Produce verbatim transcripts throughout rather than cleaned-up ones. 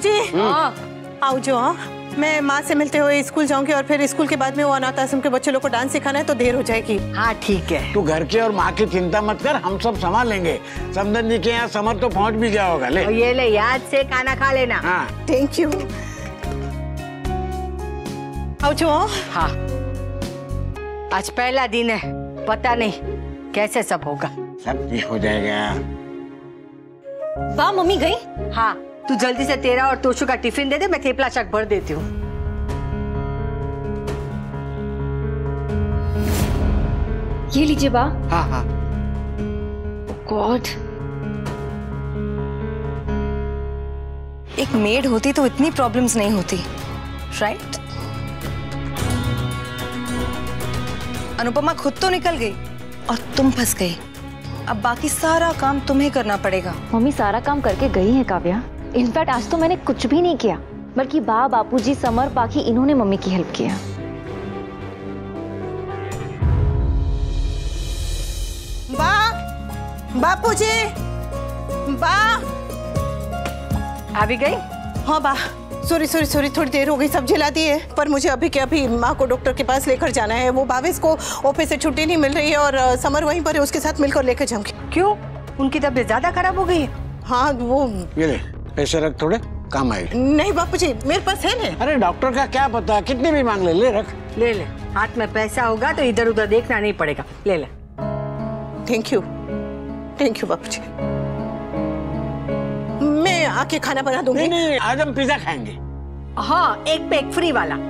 बापूजी। हाँ आओ जो। हाँ मैं माँ से मिलते हुए स्कूल जाऊंगी और फिर स्कूल के बाद में वो अनाथ आश्रम के बच्चे लोग को डांस सिखाना है तो देर हो जाएगी। हाँ ठीक है, तू घर के और माँ की चिंता मत कर, हम सब संभाल लेंगे। समदन जी के यहाँ समर तो पहुँच भी गया होगा। ले ये ले, याद से खाना खा लेना। हाँ थैंक यू। आओ जो। हाँ आज पहला दिन है, पता नहीं कैसे सब होगा। सब ठीक हो जाएगा। वाह मम्मी गई? हाँ तू जल्दी से तेरा और तोशु का टिफिन दे दे, मैं थेपला चाट भर देती हूँ। ये लीजिए बा। हाँ हाँ गॉड, एक मेड होती तो इतनी प्रॉब्लम्स नहीं होती, राइट? अनुपमा खुद तो निकल गई और तुम फंस गई। अब बाकी सारा काम तुम्हें करना पड़ेगा। मम्मी सारा काम करके गई है काव्या। इनफैक्ट आज तो मैंने कुछ भी नहीं किया, बल्कि बा, बापूजी, समर, बाकी इन्होंने मम्मी की हेल्प किया। बा, बापूजी, बा। आ भी गई? हाँ बा, सॉरी सॉरी सॉरी थोड़ी देर हो गई, सब जला दिए, पर मुझे अभी के अभी माँ को डॉक्टर के पास लेकर जाना है। वो भावेश को ऑफिस से छुट्टी नहीं मिल रही है और समर वहीं पर है, उसके साथ मिलकर लेकर जाऊंगी। क्यों, उनकी तबीयत ज्यादा खराब हो गई है? हाँ वो ये ले पैसे रख, थोड़े काम आएगा। नहीं बापूजी मेरे पास है ना। अरे डॉक्टर का क्या पता, कितने भी मांग ले, ले रख। ले ले, हाथ में पैसा होगा तो इधर उधर देखना नहीं पड़ेगा। ले ले। Thank you thank you Bapuji. मैं आके खाना बना दूंगी। नहीं नहीं, आज हम पिज्जा खाएंगे। हाँ एक पे एक फ्री वाला।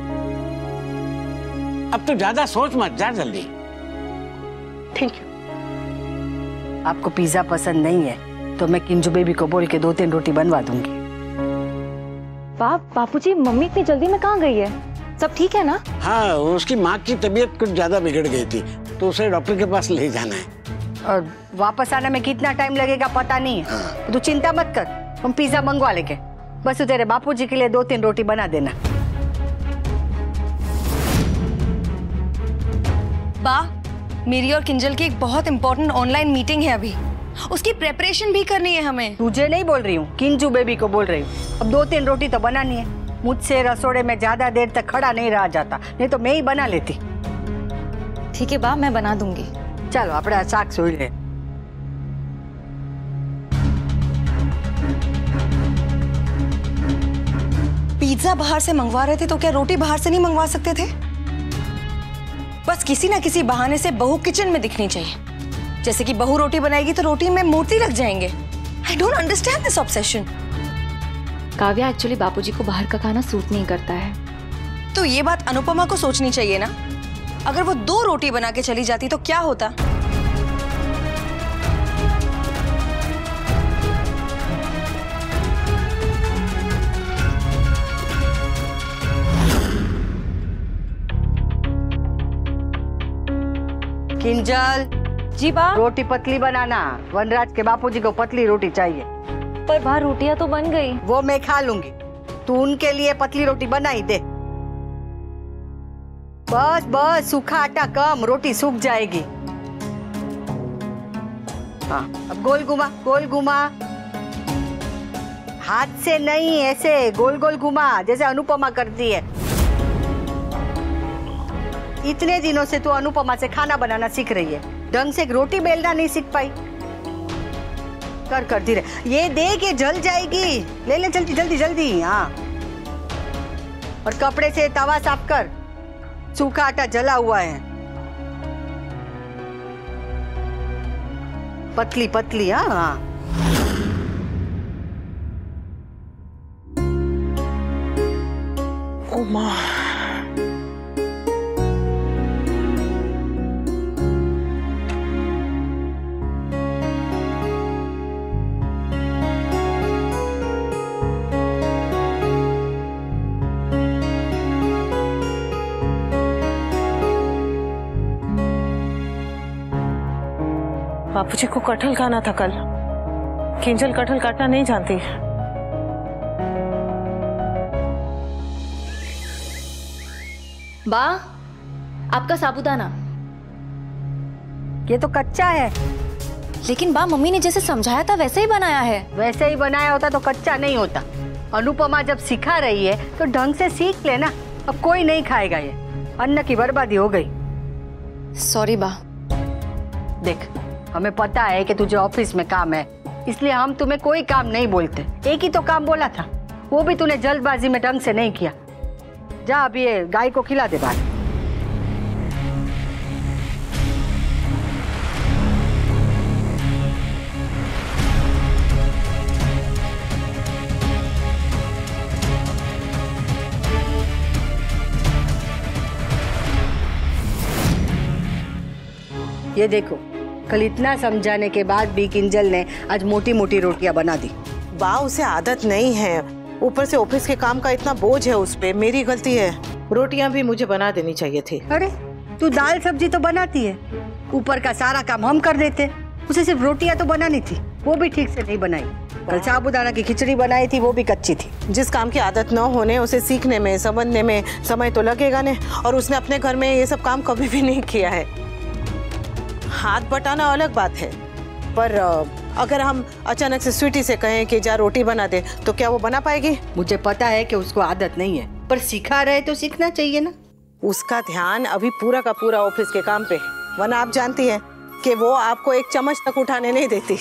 अब तो ज्यादा सोच मत, जा जल्दी। Thank you. आपको पिज्जा पसंद नहीं है तो मैं किंजू बेबी को बोल के दो तीन रोटी बनवा दूंगी। बाप, बापूजी, मम्मी इतनी जल्दी में कहाँ गई है? सब ठीक है ना? हाँ उसकी माँ की तबीयत कुछ ज्यादा बिगड़ गई थी तो उसे डॉक्टर के पास ले जाना है। और वापस आने में कितना टाइम लगेगा पता नहीं है। हाँ। तू चिंता मत कर, हम पिज्जा मंगवा लेंगे। बस तू तेरे बापूजी के लिए दो तीन रोटी बना देना। बा, मेरी और किंजल की एक बहुत इंपॉर्टेंट ऑनलाइन मीटिंग है अभी, उसकी प्रेपरेशन भी करनी है हमें। तुझे नहीं बोल रही हूँ, किंजू बेबी को बोल रही हूँ। अब दो तीन रोटी तो बनानी है। मुझसे रसोड़े में ज्यादा देर तक खड़ा नहीं रहा जाता, नहीं तो मैं ही बना लेती। ठीक है बा, मैं बना दूंगी। चलो अपना शाक सोई ले। पिज्जा बाहर से मंगवा रहे थे तो क्या रोटी बाहर से नहीं मंगवा सकते थे? बस किसी ना किसी बहाने से बहू किचन में दिखनी चाहिए। जैसे कि बहू रोटी बनाएगी तो रोटी में मोती लग जाएंगे। I don't understand this obsession. Kavya, actually Bapuji को बाहर का खाना सूट नहीं करता है। तो ये बात अनुपमा को सोचनी चाहिए ना। अगर वो दो रोटी बना के चली जाती तो क्या होता? किंजल जी बा। रोटी पतली बनाना, वनराज के बापूजी को पतली रोटी चाहिए। पर बाहर रोटियां तो बन गई। वो मैं खा लूंगी, तू उनके लिए पतली रोटी बनाई दे। बस बस, सूखा आटा कम, रोटी सूख जाएगी। हाँ अब गोल घुमा, गोल घुमा, हाथ से नहीं, ऐसे गोल गोल घुमा जैसे अनुपमा करती है। इतने दिनों से तू अनुपमा से खाना बनाना सीख रही है, ढंग से रोटी बेलना नहीं सीख पाई। कर कर धीरे, ये देख ये जल जाएगी। ले ले जल्दी जल्दी जल्दी। हाँ और कपड़े से तवा साफ कर, सूखा आटा जला हुआ है। पतली पतली। हाँ हाँ ओ माँ, बापूजी को कटहल खाना था कल। किंजल कटहल काटना नहीं जानती। बा, आपका साबूदाना। ये तो कच्चा है। लेकिन बा, मम्मी ने जैसे समझाया था वैसे ही बनाया है। वैसे ही बनाया होता तो कच्चा नहीं होता। अनुपमा जब सिखा रही है तो ढंग से सीख लेना। अब कोई नहीं खाएगा, ये अन्न की बर्बादी हो गई। सॉरी बा। देख, हमें पता है कि तुझे ऑफिस में काम है, इसलिए हम तुम्हें कोई काम नहीं बोलते। एक ही तो काम बोला था, वो भी तूने जल्दबाजी में ढंग से नहीं किया। जा अब ये गाय को खिला दे बाहर। ये देखो, कल इतना समझाने के बाद भी किंजल ने आज मोटी मोटी रोटियां बना दी। बा उसे आदत नहीं है, ऊपर से ऑफिस के काम का इतना बोझ है उस पे। मेरी गलती है, रोटियां भी मुझे बना देनी चाहिए थी। अरे तू दाल सब्जी तो बनाती है, ऊपर का सारा काम हम कर देते। उसे सिर्फ रोटियां तो बनानी थी, वो भी ठीक से नहीं बनाई। कल साबूदाना की खिचड़ी बनाई थी, वो भी कच्ची थी। जिस काम की आदत न होने उसे सीखने में समझने में समय तो लगेगा ने, और उसने अपने घर में ये सब काम कभी भी नहीं किया है। हाथ बटाना अलग बात है, पर अगर हम अचानक से स्वीटी से कहें कि जा रोटी बना दे, तो क्या वो बना पाएगी? मुझे पता है कि उसको आदत नहीं है, पर सिखा रहे तो सीखना चाहिए ना। उसका ध्यान अभी पूरा का पूरा ऑफिस के काम पे है, वरना आप जानती हैं कि वो आपको एक चम्मच तक उठाने नहीं देती।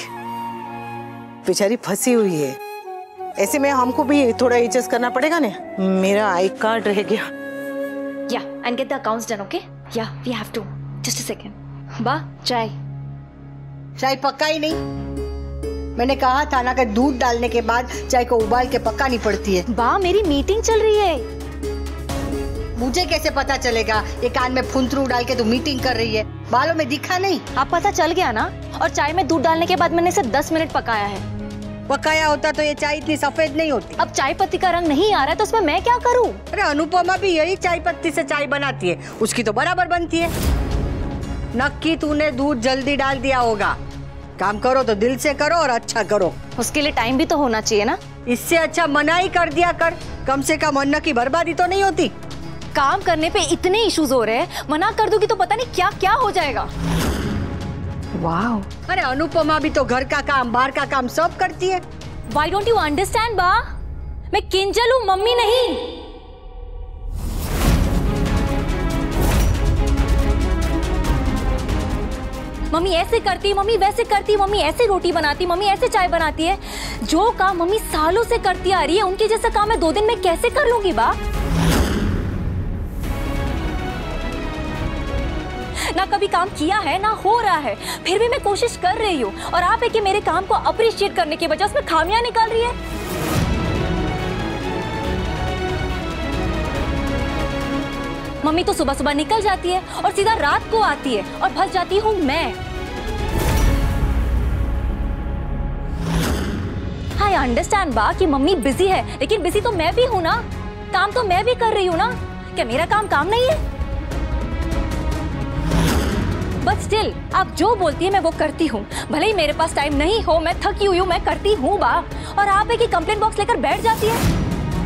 बेचारी फंसी हुई है, ऐसे में हमको भी थोड़ा एडजस्ट करना पड़ेगा ना। मेरा आई कार्ड रह गया। Yeah, and get the accounts done, okay? Yeah, we have to. Just a second. बा, चाय। चाय पक्का ही नहीं। मैंने कहा था ना कि दूध डालने के बाद चाय को उबाल के पकानी पड़ती है। बा, मेरी मीटिंग चल रही है। मुझे कैसे पता चलेगा? ये कान में फुंतरू डाल के तू मीटिंग कर रही है, बालों में दिखा नहीं। आप पता चल गया ना। और चाय में दूध डालने के बाद मैंने इसे दस मिनट पकाया है। पकाया होता तो ये चाय इतनी सफेद नहीं होती। अब चाय पत्ती का रंग नहीं आ रहा है तो उसमें मैं क्या करूं? अरे अनुपमा भी यही चाय पत्ती से चाय बनाती है, उसकी तो बराबर बनती है। नक्की तूने दूध जल्दी डाल दिया होगा। काम करो तो दिल से करो और अच्छा करो। उसके लिए टाइम भी तो होना चाहिए ना। इससे अच्छा मना ही कर दिया कर, कम से कम अन्न की बर्बादी तो नहीं होती। काम करने पे इतने इश्यूज हो रहे हैं, मना कर दूंगी तो पता नहीं क्या क्या हो जाएगा। वाह, अरे अनुपमा भी तो घर का काम बाहर का काम सब करती है। Why don't you understand बा? मैं किंजल हूँ, मम्मी नहीं। मम्मी ऐसे करती, मम्मी वैसे करती, मम्मी ऐसे रोटी बनाती, मम्मी ऐसे चाय बनाती है। जो काम मम्मी सालों से करती आ रही है, उनके जैसा काम मैं दो दिन में कैसे कर लूंगी बा? ना कभी काम किया है ना हो रहा है, फिर भी मैं कोशिश कर रही हूँ। और आप है कि मेरे काम को अप्रिशिएट करने की बजाय उसमें खामियां निकाल रही है। मम्मी तो सुबह सुबह निकल जाती है और सीधा रात को आती है और फंस जाती हूँ मैं। आई अंडरस्टैंड बा कि मम्मी बिजी है, लेकिन बिजी तो मैं भी हूँ ना। काम तो मैं भी कर रही हूँ ना। क्या मेरा काम काम नहीं है? बट स्टिल आप जो बोलती है मैं वो करती हूँ। भले ही मेरे पास टाइम नहीं हो, मैं थकी हुई हूँ, मैं करती हूँ बा। और आप है कि कंप्लेंट बॉक्स लेकर बैठ जाती है।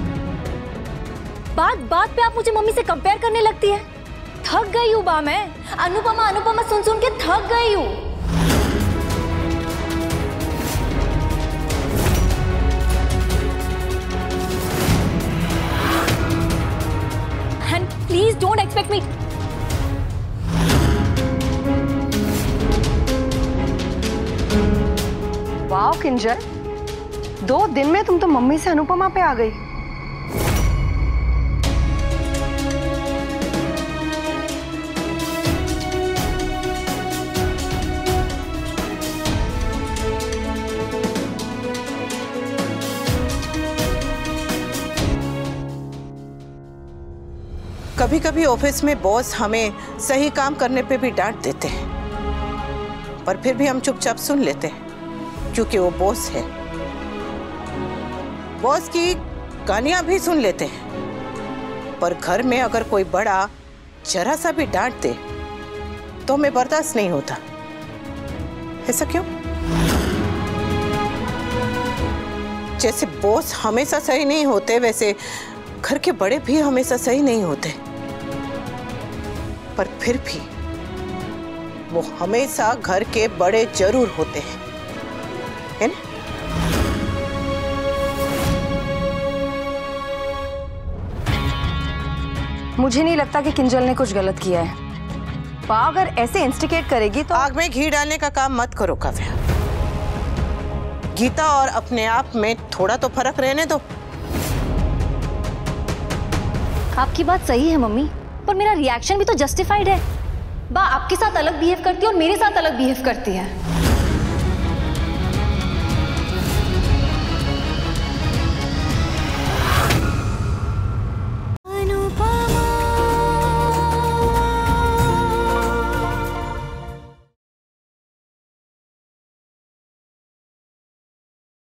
बात बात पे आप मुझे मम्मी से कंपेयर करने लगती है। थक गई हूँ बा मैं। अनुपमा अनुपमा सुन सुन के थक गई हूँ। And please don't expect me. वाह किंजल, दो दिन में तुम तो मम्मी से अनुपमा पे आ गई। कभी कभी ऑफिस में बॉस हमें सही काम करने पे भी डांट देते हैं, पर फिर भी हम चुपचाप सुन लेते हैं क्योंकि वो बॉस है। बॉस की गालियां भी सुन लेते हैं, पर घर में अगर कोई बड़ा जरा सा भी डांट दे तो हमें बर्दाश्त नहीं होता। ऐसा क्यों? जैसे बॉस हमेशा सही नहीं होते, वैसे घर के बड़े भी हमेशा सही नहीं होते, पर फिर भी वो हमेशा घर के बड़े जरूर होते हैं, है ना? मुझे नहीं लगता कि किंजल ने कुछ गलत किया है। बा अगर ऐसे इंस्टिगेट करेगी तो आग में घी डालने का काम मत करो काव्या। गीता और अपने आप में थोड़ा तो फर्क रहने दो। आपकी बात सही है मम्मी, पर मेरा रिएक्शन भी तो जस्टिफाइड है। बा आपके साथ अलग बिहेव करती है और मेरे साथ अलग बिहेव करती है।